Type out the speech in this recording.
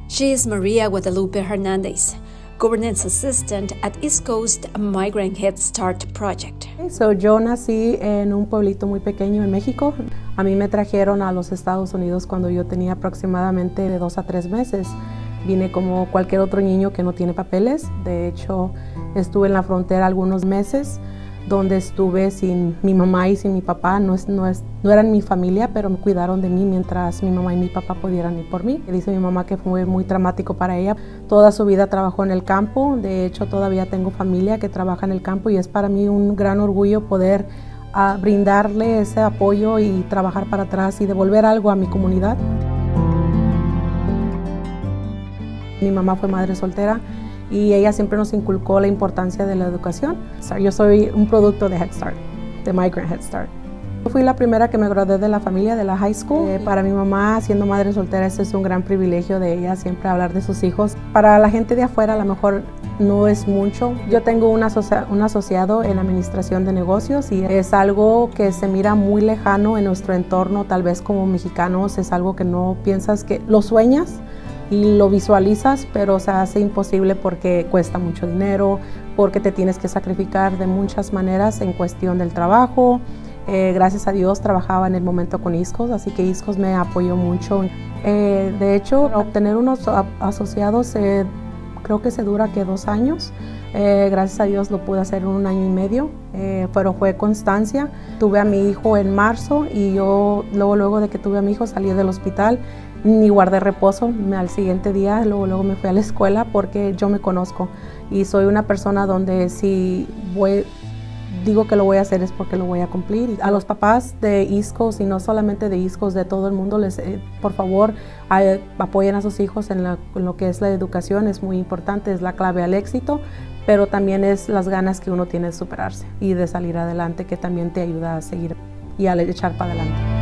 She is Maria Guadalupe Hernandez, Governance Assistant at East Coast Migrant Head Start Project. Yo nací en un pueblito muy pequeño en México. A mí me trajeron a los Estados Unidos cuando yo tenía aproximadamente de 2 a 3 meses. Vine como cualquier otro niño que no tiene papeles. De hecho, estuve en la frontera algunos meses, donde estuve sin mi mamá y sin mi papá. No eran mi familia, pero me cuidaron de mí mientras mi mamá y mi papá pudieran ir por mí. Dice mi mamá que fue muy traumático para ella. Toda su vida trabajó en el campo. De hecho, todavía tengo familia que trabaja en el campo y es para mí un gran orgullo poder brindarle ese apoyo y trabajar para atrás y devolver algo a mi comunidad. Mi mamá fue madre soltera y ella siempre nos inculcó la importancia de la educación. Yo soy un producto de Head Start, de Migrant Head Start. Yo fui la primera que me gradué de la familia, de la high school. Para mi mamá, siendo madre soltera, ese es un gran privilegio de ella, siempre hablar de sus hijos. Para la gente de afuera, a lo mejor no es mucho. Yo tengo un asociado en administración de negocios y es algo que se mira muy lejano en nuestro entorno, tal vez como mexicanos, es algo que no piensas, que lo sueñas y lo visualizas, pero se hace imposible porque cuesta mucho dinero, porque te tienes que sacrificar de muchas maneras en cuestión del trabajo. Gracias a Dios trabajaba en el momento con ISCOS, así que ISCOS me apoyó mucho. De hecho, obtener unos asociados creo que se dura que 2 años. Gracias a Dios lo pude hacer en 1 año y medio, pero fue constancia. Tuve a mi hijo en marzo y yo luego de que tuve a mi hijo salí del hospital, ni guardé reposo. Al siguiente día luego me fui a la escuela porque yo me conozco y soy una persona donde si digo que lo voy a hacer es porque lo voy a cumplir. Y a los papás de ISCOS y no solamente de ISCOS, de todo el mundo, por favor apoyen a sus hijos en lo que es la educación. Es muy importante, es la clave al éxito, pero también es las ganas que uno tiene de superarse y de salir adelante, que también te ayuda a seguir y a echar para adelante.